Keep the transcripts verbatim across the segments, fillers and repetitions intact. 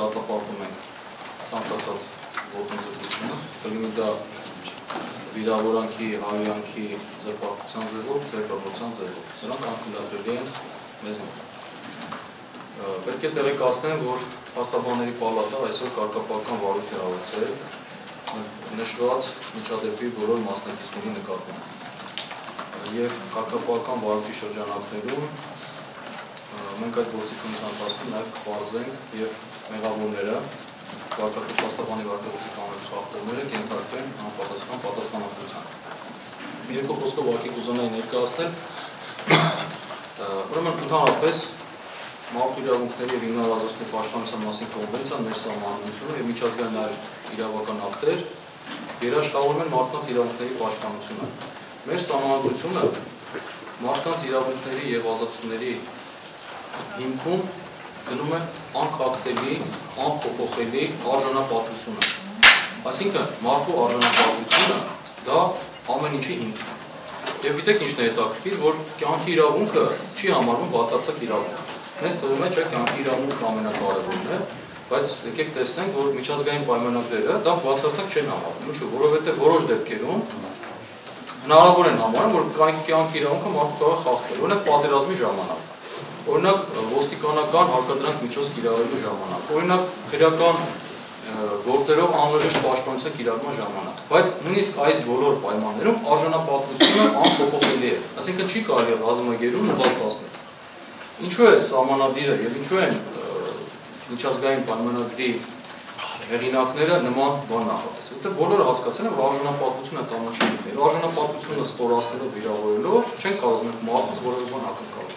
դատապարտում ենք ցանկացած ոտնձգությունը, կլինի դա վիրավորանքի, հավյանքի, զրպարտության ձևով, թե կրթության ձևով։ Նրանք անկյունատրելի են մեզ մոտ։ Պետք է տեղեկացնեմ, որ փաստաբանների պալատը այսօր կարգապահական վարույթ է հարուցել նշված միջադեպի բոլոր մասնակիցների նկատմամբ։ Եվ կարգապահական վարույթի շրջանակներում մենք այդ գործիքների ընթացքում նաև կպարզենք եւ մեղավորները փաստաբանի վարքագծի կանոնի խախտումները կենթարկվեն անպատասխան պատասխանատվության։ Երկու խոսքով ուղղակի կուզենայի ներկայացնել, ուրեմն ընդհանրապես մարդու իրավունքների եւ ինքնարազոսների պաշտպանության մասին կոնվենցիան մեր սահմանադրությունը եւ միջազգային այլ իրավական ակտեր երաշխավորում են մարդկանց իրավունքների պաշտպանությունը։ Մեր սահմանադրությունը մարդկանց իրավունքների եւ ազատությունների հիմքում գնում է անկախտելի, անփոփոխելի արժանապատվությունը։ Այսինքն մարդու արժանապատվությունը դա ամեն ինչի հիմքն է։ Եվ գիտեք ինչն է հետաքրքիր, որ կյանքի իրավունքը չի համարվում բացարձակ իրավունք։ Մեզ թվում է, չէ, կյանքի իրավունքը ամենակարևորն է, բայց եկեք տեսնենք, որ միջազգային պայմանագրերը դա բացարձակ չեն համարվում։ Ինչու՞, որովհետև որոշ դեպքերում հնարավոր են համարում, որ կյանքի իրավունքը մարդու կարող է խախտել, օրինակ պատերազմի ժամանակ, օրինակ ոստիկանական հարկադրանք միջոց կիրառելու ժամանակ, օրինակ քրեական գործերով անհրաժեշտ պաշտպանության կիրառման ժամանակ, բայց նույնիսկ այս բոլոր պայմաններում արժանապատվությունը անփոփոխելի է, այսինքն չի կարելի ռազմագերում նվաստացնել։ Ինչու է սահմանադիրը եւ ինչու են միջազգային պայմանագրի հեղինակները նման բան նախատեսել, որտեղ բոլորը հասկացել են, որ արժանապատվությունը տանում չի լինելու, արժանապատվությունը ստորացնելով, վիրավորելով չեն կարող մենք մարդուց որևէ բան ակնկալել։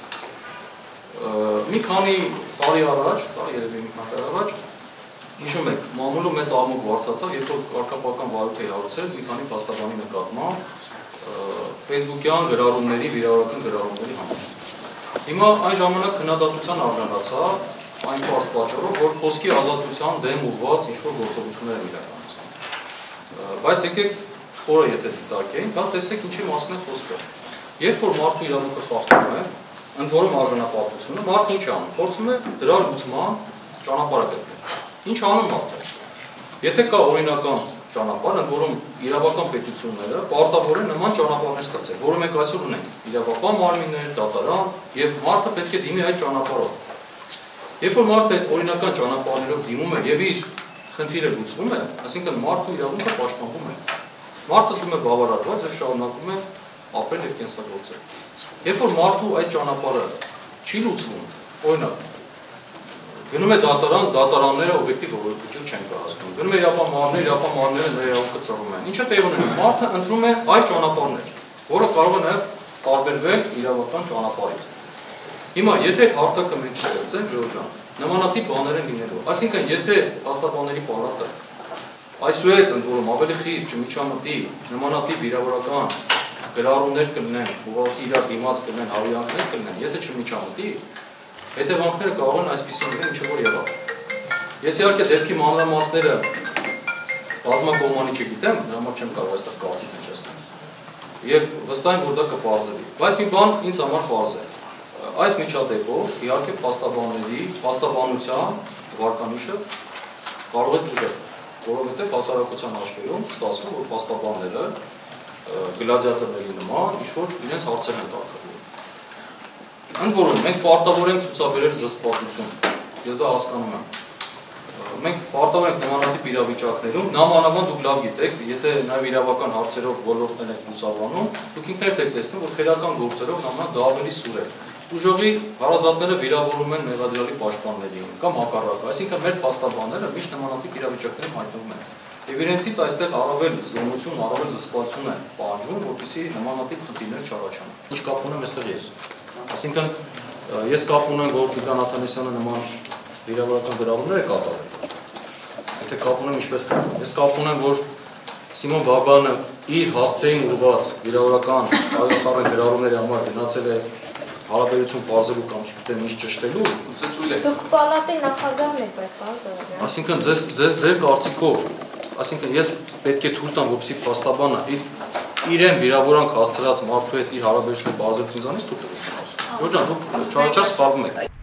Մի քանի տարի առաջ, դա երևի մի քանի տարի առաջ, հիշում եք, մամուլը մեծ աղմուկ վարձացավ, երբ որ կարգապահական վարույթ է հարուցել մի քանի փաստաբանի նկատմամբ Facebook-յան գրառումների, վիրավորական գրառումների համար։ Հիմա այն ժամանակ քննադատության արժանացավ այն պարզ պատճառով, որ խոսքի ազատության դեմ ուղղված ինչ-որ գործողություններ են իրականացնում։ Բայց եկեք խորը եթե դիտարկենք, դա տեսեք ինչի մասին է խոսքը։ Երբ որ մարդու իրավունքը խախտվում է, ընդ որում արժանապատվությունը, մարդը ինչ անում, փորձում է դրա լուծման ճանապարհը գտնել։ Ինչ անում մարդը։ Եթե կա օրինական ճանապարհ, ընդ որում իրավական պետությունները պարտավոր են նման ճանապարհներ ստացել, որը մենք այսօր ունենք, իրավական մարմիններ, դատարան, եւ մարդը պետք է դիմի այդ ճանապարհով։ Երբ որ մարդը այդ օրինական ճանապարհներով դիմում է եւ իր խնդիրը լուծվում է, այսինքն մարդու իրավունքը պաշտպանվում է։ Մարդը զգում է բավարարված եւ շարունակում է ապրել եւ կենսագործել։ Երբ որ մարդու այդ ճանապարհը չի լուծվում, օրինակ, գնում է դատարան, դատարանները օբյեկտիվ որոշում չեն կայացնում։ Գնում է իրավապահ իրավապահները նրա իրավունքը ծռում են։ Ինչը տեղի ունենում, մարդը ընտրում է այլ ճանապարհներ, որը կարող է նաև տարբերվել իրավական ճանապարհից։ Հիմա եթե հարթակը մենք չստեղծենք, Ժորժ ջան, նմանատիպ բաներ են լինելու։ Այսինքն, եթե փաստաբանների պալատը այսուհետ ընդ որում ավելի խիստ չմիջամտի նմանատիպ վիրավորական գրառումներ կլինեն, ուղղակի իրար դիմաց կլինեն, հավյանքներ կլինեն, եթե չմիջամտի, հետևանքները կարող են այսպիսի լինել, ինչը որ եղավ։ Ես իհարկե դեպքի մանրամասները բազմակողմանի չգիտեմ, նրա համար չեմ կարող այստեղ կարծիք հնչեցնել։ Եվ վստահ եմ, որ դա կպարզվի։ Բայց մի բան ինձ համար պարզ է։ Այս միջադեպով իհարկե փաստաբանների, փաստաբանության վարկանիշը կարող է դժվար, որովհետև հասարակության աչքերում ստացվում, որ փաստաբանները գլադիատորների նման ինչ-որ իրենց հարցեր են տալու։ Ընդ որում, մենք պարտավոր ենք ցուցաբերել զսպվածություն, ես դա հասկանում եմ։ Մենք պարտավոր ենք նմանատիպ իրավիճակներում, նամանավանդ դուք լավ գիտեք, եթե նաև իրավական հարցերով ոլորտներ եք ուսանանում, դուք ինքներդ եք տեսնում, որ քրեական գործերով նամանավանդ դա ավելի սուր է։ Ուժողի հարազատները վիրավորում են մեղադրյալի պաշտպաններին կամ հակառակը, այսինքն մեր փաստաբանները միշտ նմանատիպ իրավիճակներում հայտնվում են։ Եվ իրենցից այստեղ առավել զգոնություն, առավել զսպվածություն է պահանջվում, որպեսզի նմանատիպ խնդիրներ չառաջանան։ Ինչ կապ ունեմ այստեղ ես։ Այսինքն ես կապ ունեմ, որ Տիգրան Աթանասյանը նման վիրավորական գրառումներ է կատարել։ Եթե կապ ունեմ ինչպես կապ։ Ես կապ ունեմ, որ Սիմոն Բաբանը իր հասցեին ուղղված վիրավորական այլախառն գրառումների համար գնացել է հարաբերություն բարձելու կամ չգիտեմ ինչ ճշտելու, ուզե թույլ եք։ Դուք պալատի նախագահն եք, բայց Այսինքն ձեզ ձեզ ձեր կարծիքով, այսինքն ես պետք է թույլ տամ, որպեսզի փաստաբանը իրեն վիրավորանք հասցրած մարդու հետ իր հարաբերությունը բարձրացնելուց թույլ տվեցին։ Ժորժ ջան, դուք չարաչար սխալվում եք։